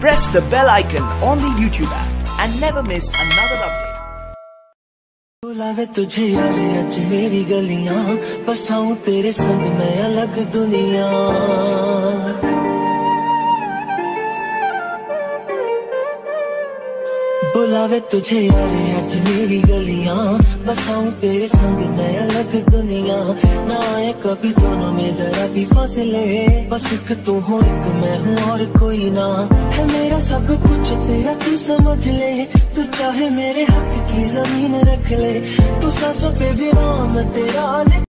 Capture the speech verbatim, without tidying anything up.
press the bell icon on the YouTube app and never miss another update. बुलावे तुझे यार आज मेरी गलियां, बसाऊं तेरे संग मैं अलग दुनिया। बुलावे तुझे यार आज मेरी गलियां, बसाऊं तेरे संग मैं अलग दुनिया। ना आए कभी दोनों में जरा भी फासले, बस एक तू हो एक मैं हूँ और कोई ना। है मेरा सब कुछ तेरा तू समझ ले, तू चाहे मेरे हक की जमीन रख ले, तू सांसों पे भी नाम तेरा।